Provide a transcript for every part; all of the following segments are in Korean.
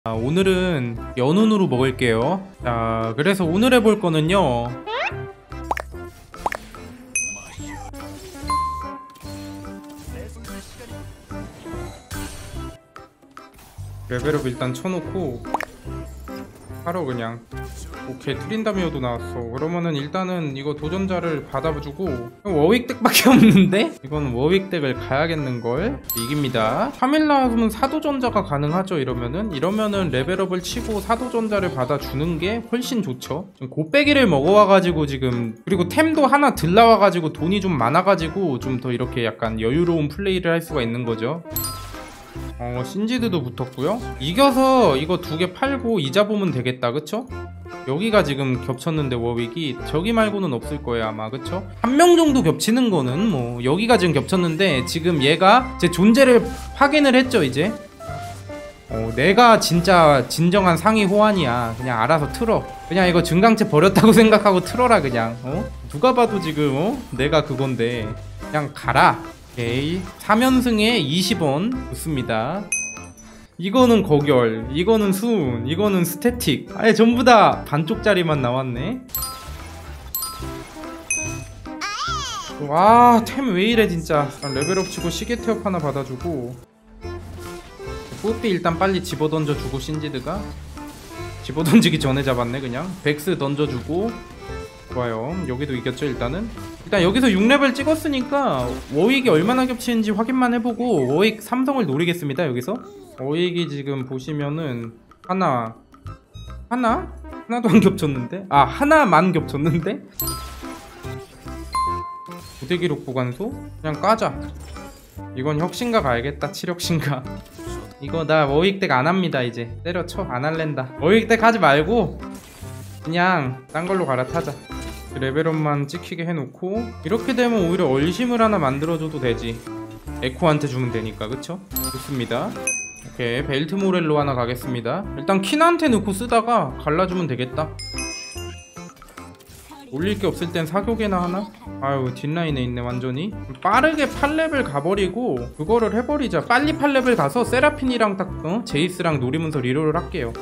오늘은 연운으로 먹을게요. 자, 그래서 오늘 해볼 거는요, 레벨업 일단 쳐놓고 바로 그냥 오케이. 트린다미어도 나왔어. 그러면은 일단은 이거 도전자를 받아주고, 워윅 덱밖에 없는데 이건 워윅 덱을 가야겠는걸. 이깁니다. 카밀라는 사도전자가 가능하죠. 이러면은 레벨업을 치고 사도전자를 받아주는 게 훨씬 좋죠. 지금 곱빼기를 먹어와가지고 지금, 그리고 템도 하나 들 나와가지고 돈이 좀 많아가지고 좀 더 이렇게 약간 여유로운 플레이를 할 수가 있는 거죠. 신지드도 붙었고요. 이겨서 이거 두 개 팔고 이자 보면 되겠다. 그쵸? 여기가 지금 겹쳤는데 워윅이 저기 말고는 없을 거예요 아마. 그쵸? 한 명 정도 겹치는 거는 뭐, 여기가 지금 겹쳤는데 지금 얘가 제 존재를 확인을 했죠. 이제 내가 진짜 진정한 상위 호환이야. 그냥 알아서 틀어. 그냥 이거 증강체 버렸다고 생각하고 틀어라 그냥. 누가 봐도 지금 내가 그건데 그냥 가라. 오케이. 3연승에 20원 좋습니다. 이거는 거결, 이거는 수운, 이거는 스태틱. 아예 전부 다 반쪽짜리만 나왔네. 와, 템 왜 이래 진짜. 레벨업 치고 시계 태엽 하나 받아주고, 뽀삐 일단 빨리 집어던져주고, 신지드가 집어던지기 전에 잡았네. 그냥 백스 던져주고. 좋아요. 여기도 이겼죠. 일단 여기서 6레벨 찍었으니까 워윅이 얼마나 겹치는지 확인만 해보고 워윅 삼성을 노리겠습니다. 여기서 워윅이 지금 보시면은 하나도 안 겹쳤는데? 하나만 겹쳤는데? 부대기록 보관소? 그냥 까자. 이건 혁신가 가야겠다. 칠혁신가. 이거 나 워윅 덱 안합니다. 이제 때려쳐. 안할랜다. 워윅 덱 하지 말고 그냥 딴 걸로 갈아타자. 레벨업만 찍히게 해놓고, 이렇게 되면 오히려 얼심을 하나 만들어줘도 되지. 에코한테 주면 되니까. 그쵸? 좋습니다. 오케이. 벨트 모렐로 하나 가겠습니다. 일단 킨한테 넣고 쓰다가 갈라주면 되겠다. 올릴 게 없을 땐 사교계나 하나? 아유, 뒷라인에 있네 완전히. 빠르게 8레벨 가버리고 그거를 해버리자. 빨리 8레벨 가서 세라핀이랑 딱 제이스랑 노리면서 리롤을 할게요.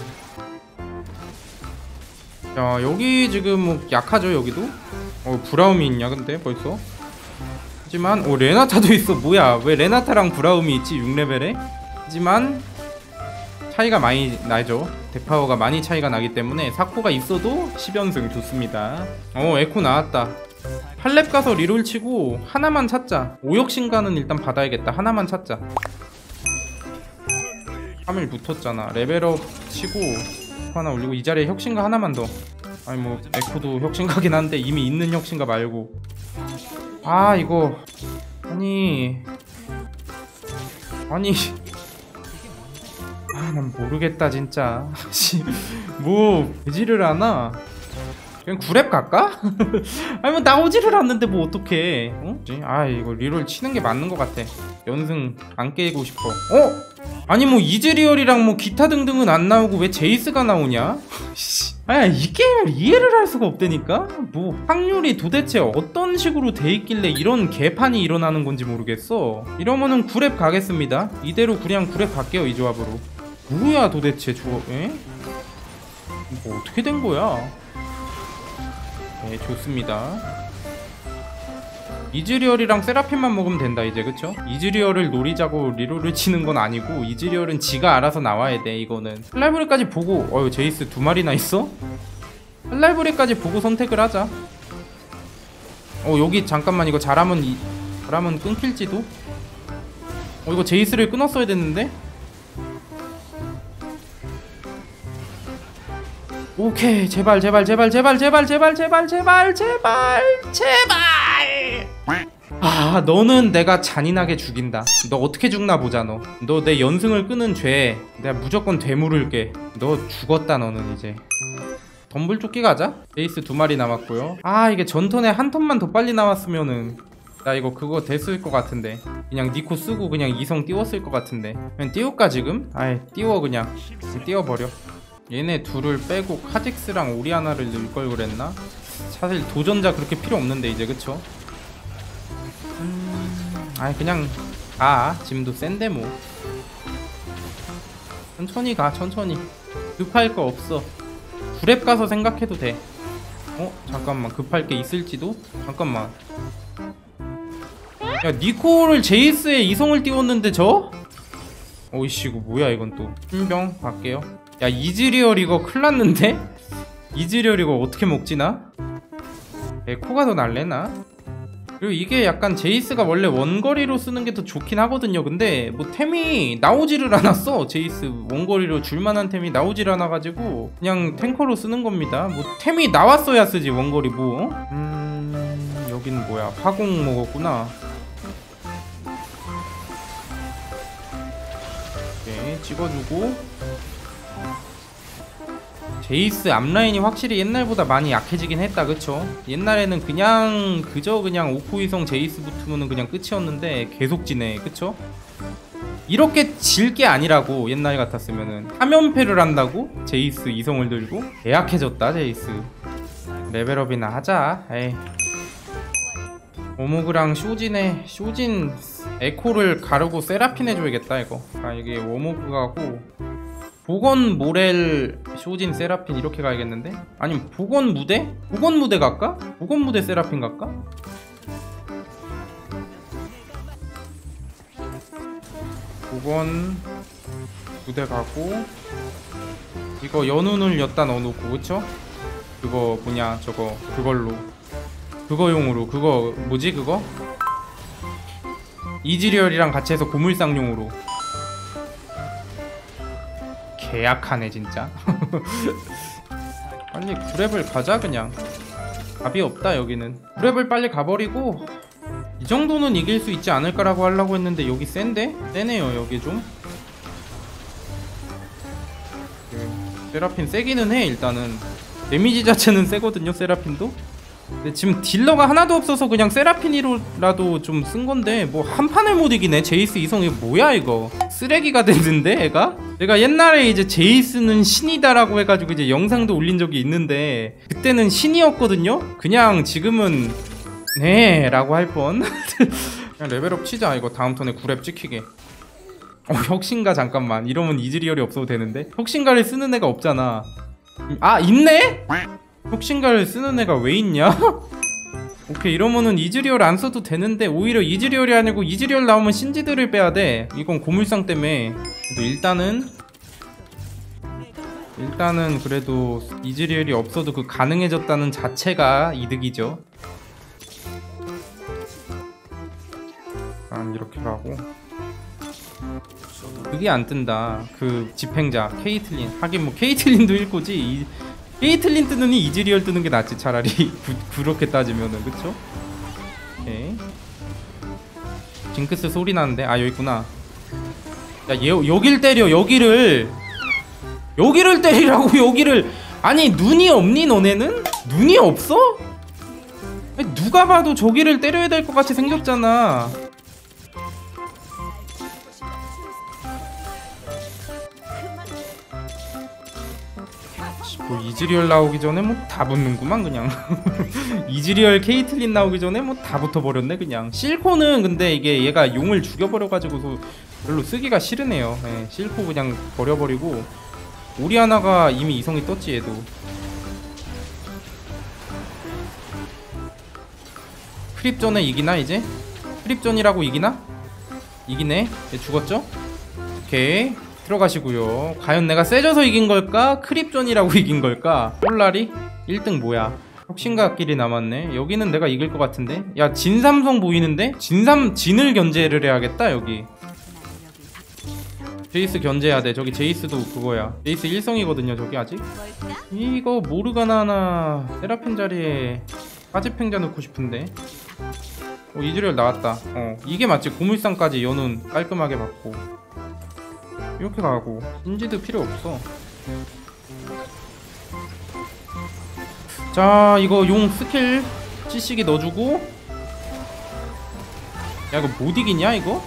자, 여기 지금 뭐 약하죠. 여기도 브라움이 있냐 근데 벌써. 하지만 레나타도 있어. 뭐야, 왜 레나타랑 브라움이 있지 6레벨에. 하지만 차이가 많이 나죠. 덱파워가 많이 차이가 나기 때문에 사코가 있어도 10연승 좋습니다. 에코 나왔다. 8렙 가서 리롤 치고 하나만 찾자. 오역신가는 일단 받아야겠다. 하나만 찾자. 3일 붙었잖아. 레벨업 치고 하나 올리고 이 자리에 혁신가 하나만 더. 아니 뭐 에코도 혁신가긴 한데 이미 있는 혁신가 말고. 이거 아니 난 모르겠다 진짜. 뭐 되지를 않아. 그냥 9렙 갈까? 아니 뭐 나오지를 않는데 뭐 어떡해. 이거 리롤 치는 게 맞는 것 같아. 연승 안 깨고 싶어. 아니 뭐 이즈리얼이랑 뭐 기타 등등은 안 나오고 왜 제이스가 나오냐? 이 게임을 이해를 할 수가 없다니까? 뭐 확률이 도대체 어떤 식으로 돼 있길래 이런 개판이 일어나는 건지 모르겠어. 이러면은 9렙 가겠습니다. 이대로 그냥 9렙 갈게요. 이 조합으로. 뭐야 도대체 뭐 어떻게 된 거야? 네, 좋습니다. 이즈리얼이랑 세라핀만 먹으면 된다 이제. 그쵸? 이즈리얼을 노리자고 리롤을 치는 건 아니고, 이즈리얼은 지가 알아서 나와야 돼. 이거는 할라이브리까지 보고. 제이스 2마리나 있어? 할라이브리까지 보고 선택을 하자. 여기 잠깐만, 이거 잘하면 끊길지도. 이거 제이스를 끊었어야 됐는데. 오케이. 제발. 너는 내가 잔인하게 죽인다. 너 어떻게 죽나 보자. 너 내 연승을 끄는 죄 내가 무조건 되물을게. 너 죽었다. 너는 이제 덤불쫓기 가자. 베이스 2마리 남았고요. 이게 전턴에 한 턴만 더 빨리 나왔으면은 나 이거 그거 됐을 것 같은데. 그냥 니코 쓰고 그냥 이성 띄웠을 것 같은데. 그냥 띄울까 지금? 띄워. 그냥 띄워버려. 얘네 둘을 빼고 카직스랑 오리아나를 넣을 걸 그랬나? 사실 도전자 그렇게 필요 없는데 이제. 그쵸? 그냥 짐도 센데 뭐. 천천히 가 천천히. 급할 거 없어. 구랩 가서 생각해도 돼. 잠깐만 급할 게 있을지도? 잠깐만. 야 니코를 제이스에 이성을 띄웠는데 저? 오이씨 이거 뭐야 이건 또. 신병 갈게요. 야 이즈리얼 이거 큰일났는데? 이즈리얼 이거 어떻게 먹지나? 에코가 더 날래나? 그리고 이게 약간 제이스가 원래 원거리로 쓰는 게 더 좋긴 하거든요. 근데 뭐 템이 나오지를 않았어. 제이스 원거리로 줄만한 템이 나오지를 않아가지고 그냥 탱커로 쓰는 겁니다. 뭐 템이 나왔어야 쓰지 원거리 뭐. 여긴 뭐야 화공 먹었구나. 오케이 찍어주고. 제이스 앞라인이 확실히 옛날보다 많이 약해지긴 했다 그쵸? 옛날에는 그냥 그냥 오코이성 제이스 붙으면 그냥 끝이었는데 계속 지네 그쵸? 이렇게 질 게 아니라고. 옛날 같았으면은 화면패를 한다고? 제이스 이성을 들고? 개약해졌다 제이스. 레벨업이나 하자. 에이. 워모그랑 쇼진 에코를 가르고 세라핀 해줘야겠다 이거. 아 이게 워모그가고 보건 모렐 쇼진 세라핀 이렇게 가야겠는데? 아니면 보건 무대? 보건 무대 갈까? 보건 무대 세라핀 갈까? 보건 무대 가고 이거 연운을 엿다 넣어놓고 그쵸? 그거 뭐냐 저거 그걸로 그거용으로 그거 뭐지 그거? 이즈리얼이랑 같이 해서 고물상용으로. 개약하네 진짜. 빨리 구랩을 가자 그냥. 답이 없다 여기는. 구랩을 빨리 가버리고 이 정도는 이길 수 있지 않을까라고 하려고 했는데 여기 센데? 세네요 여기 좀. 세라핀 세기는 해 일단은. 데미지 자체는 세거든요 세라핀도. 근데 지금 딜러가 하나도 없어서 그냥 세라핀이라도 좀 쓴건데 뭐 한 판을 못 이기네. 제이스 이성 이거 뭐야 이거. 쓰레기가 됐는데 애가? 내가 옛날에 이제 제이스는 신이다라고 해가지고 이제 영상도 올린 적이 있는데 그때는 신이었거든요? 그냥 지금은 네 라고 할 뻔. 그냥 레벨업 치자 이거. 다음 턴에 9렙 찍히게. 혁신가 잠깐만. 이러면 이즈리얼이 없어도 되는데. 혁신가를 쓰는 애가 없잖아. 아 있네? 혁신가를 쓰는 애가 왜 있냐? 오케이 이러면은 이즈리얼 안 써도 되는데 오히려 이즈리얼이 아니고 이즈리얼 나오면 신지드를 빼야돼. 이건 고물상 때문에. 그래도 일단은 그래도 이즈리얼이 없어도 그 가능해졌다는 자체가 이득이죠. 이렇게 가고 그게 안 뜬다. 그 집행자 케이틀린. 하긴 뭐 케이틀린도 1코지. 케이틀린 뜨느니 이즈리얼 뜨는 게 낫지 차라리. 그렇게 따지면은 그쵸? 오케이. 징크스 소리 나는데. 아 여기 있구나. 야 얘 여길 때려. 여기를 때리라고. 여기를. 아니 눈이 없니 너네는? 눈이 없어? 아니, 누가 봐도 저기를 때려야 될 것 같이 생겼잖아. 뭐 이즈리얼 나오기 전에 뭐 다 붙는구만 그냥. 이즈리얼 케이틀린 나오기 전에 뭐 다 붙어버렸네 그냥. 실코는 근데 이게 얘가 용을 죽여버려가지고 별로 쓰기가 싫으네요. 네, 실코 그냥 버려버리고. 오리아나가 이미 이성이 떴지 얘도. 크립전에 이기나 이제? 크립전이라고 이기나? 이기네. 얘 죽었죠? 오케이 들어가시고요. 과연 내가 세져서 이긴 걸까? 크립전이라고 이긴 걸까? 폴라리? 1등 뭐야? 혁신가끼리 남았네. 여기는 내가 이길 것 같은데? 야 진삼성 보이는데? 진을 견제를 해야겠다 여기. 제이스 견제해야 돼. 저기 제이스도 그거야. 제이스 1성이거든요 저기 아직. 이거 모르가나나 세라핀 자리에 빠지팽자 넣고 싶은데. 이즈리얼 나왔다. 이게 맞지. 고물상까지 연운 깔끔하게 받고 이렇게 가고. 인지도 필요 없어. 자 이거 용 스킬 찌시기 넣어주고. 야 이거 못 이기냐 이거?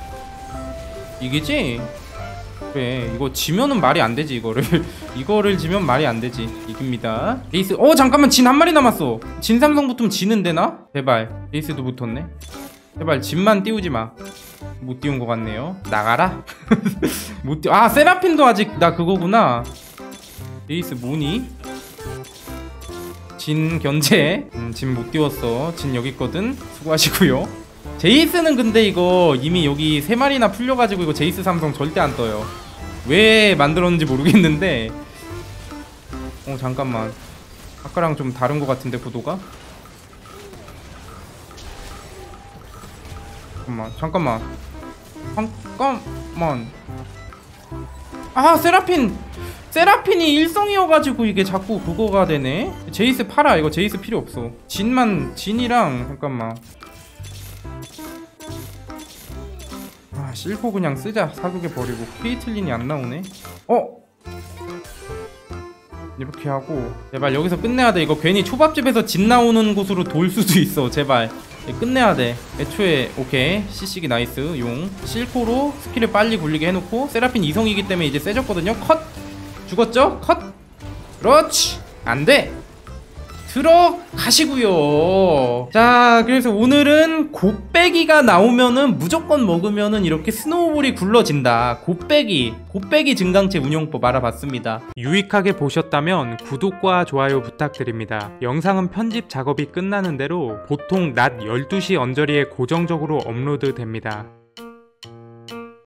이기지? 그래 이거 지면은 말이 안 되지 이거를. 이거를 지면 말이 안 되지. 이깁니다. 레이스. 잠깐만 진 한 마리 남았어. 진 삼성 붙으면 지는데 나? 제발. 레이스도 붙었네. 제발 진만 띄우지 마. 못 띄운 것 같네요. 나가라. 못 띄. 아 세라핀도 아직 나 그거구나. 제이스 뭐니? 진 견제. 진 못 띄웠어. 진 여기 있거든. 수고하시고요. 제이스는 근데 이거 이미 여기 3마리나 풀려가지고 이거 제이스 삼성 절대 안 떠요. 왜 만들었는지 모르겠는데. 잠깐만. 아까랑 좀 다른 것 같은데 구도가? 잠깐만. 아 세라핀이 일성이어가지고 이게 자꾸 그거가 되네. 제이스 팔아. 이거 제이스 필요 없어. 진이랑 잠깐만. 아 실코 그냥 쓰자. 사극에 버리고. 케이틀린이 안 나오네. 이렇게 하고 제발 여기서 끝내야 돼. 이거 괜히 초밥집에서 진 나오는 곳으로 돌 수도 있어. 제발 끝내야 돼. 애초에 오케이. CC기 나이스. 용 실코로 스킬을 빨리 굴리게 해놓고 세라핀 이성이기 때문에 이제 세졌거든요. 컷. 죽었죠? 컷. 그렇지. 안돼. 들어가시고요. 자 그래서 오늘은 곱빼기가 나오면은 무조건 먹으면은 이렇게 스노우볼이 굴러진다. 곱빼기 증강체 운용법 알아봤습니다. 유익하게 보셨다면 구독과 좋아요 부탁드립니다. 영상은 편집 작업이 끝나는 대로 보통 낮 12시 언저리에 고정적으로 업로드 됩니다.